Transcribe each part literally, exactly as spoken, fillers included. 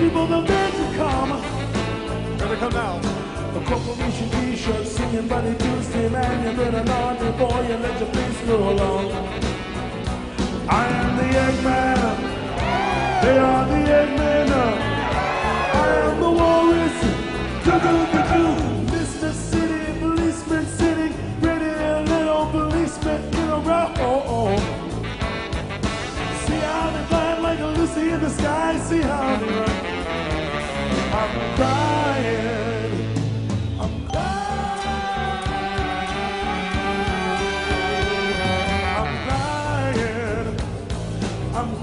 people the men to come. Gonna come now. The corporation t-shirt singing Buddy Tuesday, man, you better not before you let your face go along. I am the Eggman, they are the Eggmen. I am the walrus, do-do-do-do. Mister City policeman sitting, pretty little policeman in a row. See how they fly like a Lucy in the sky, see how they run. I'm crying, I'm crying, I'm crying, I'm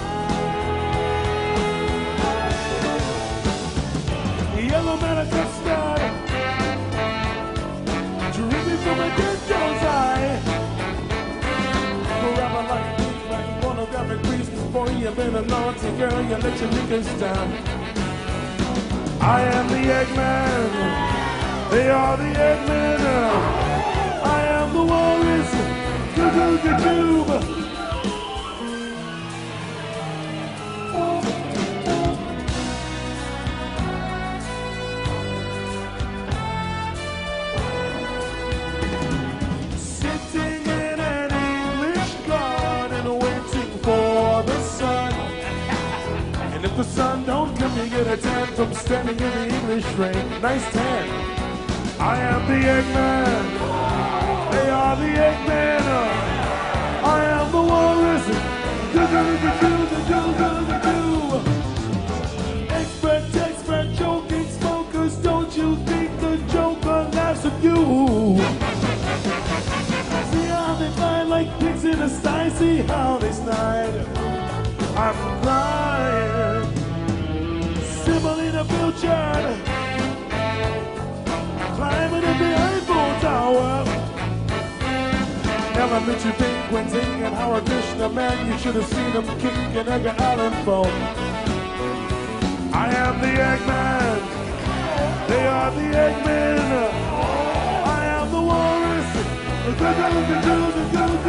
crying. The yellow man of custard, dripping from a dead dog's eye. Forever like a big black pornographic priest. Before you've been a naughty girl, you let your niggas down. I am the Eggman, they are the Eggmen. I am the walrus, do-do-do-do. Sitting in an English garden waiting for the sun. And if the sun don't come, you get a tan from standing in the English rain. Nice tan. I am the Eggman, they are the Eggmen. I am the walrus, do-do-do-do-do-do-do-do-do. Expert, expert, joking smokers, don't you think the Joker laughs at you? See how they fly like pigs in a sty, see how they slide. I'm crying, Sybil in a Pilchard, climbing in the Eiffel Tower. Elementary Penguin singing Howard Krishna, man, you should have seen him kicking Edgar Allan Poe. I am the Eggman, they are the Eggmen. I am the walrus, do-do-do-do-do-do.